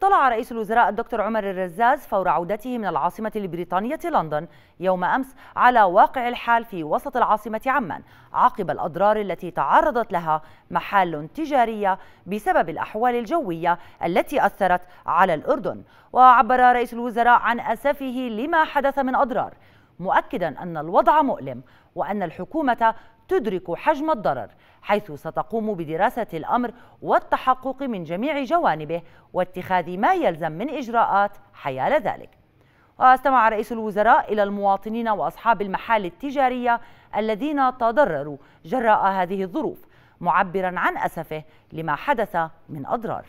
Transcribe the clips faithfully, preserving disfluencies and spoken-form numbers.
اطلع رئيس الوزراء الدكتور عمر الرزاز فور عودته من العاصمة البريطانية لندن يوم أمس على واقع الحال في وسط العاصمة عمان عقب الأضرار التي تعرضت لها محال تجارية بسبب الأحوال الجوية التي أثرت على الأردن. وعبر رئيس الوزراء عن أسفه لما حدث من أضرار، مؤكدا أن الوضع مؤلم وأن الحكومة تدرك حجم الضرر، حيث ستقوم بدراسة الأمر والتحقق من جميع جوانبه واتخاذ ما يلزم من إجراءات حيال ذلك. واستمع رئيس الوزراء إلى المواطنين وأصحاب المحال التجارية الذين تضرروا جراء هذه الظروف، معبرا عن أسفه لما حدث من أضرار.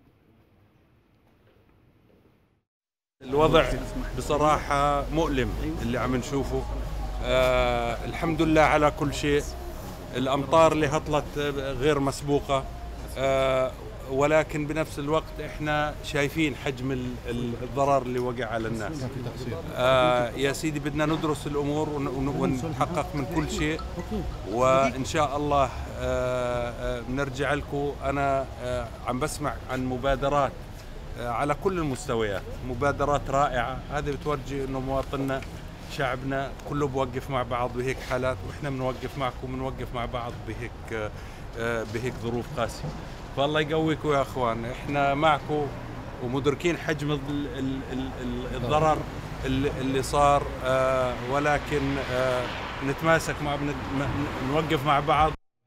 الوضع بصراحة مؤلم اللي عم نشوفه. آه الحمد لله على كل شيء. الأمطار اللي هطلت غير مسبوقة، آه ولكن بنفس الوقت احنا شايفين حجم الضرر اللي وقع على الناس. آه يا سيدي بدنا ندرس الأمور ونتحقق من كل شيء، وإن شاء الله آه بنرجع لكم. أنا آه عم بسمع عن مبادرات على كل المستويات، مبادرات رائعة. هذه بتورجي انه مواطننا شعبنا كله بوقف مع بعض بهيك حالات، واحنا بنوقف معكم بنوقف مع بعض بهيك بهيك ظروف قاسية. فالله يقويكم يا اخوان، احنا معكم ومدركين حجم الضرر اللي صار، ولكن نتماسك مع نوقف مع بعض.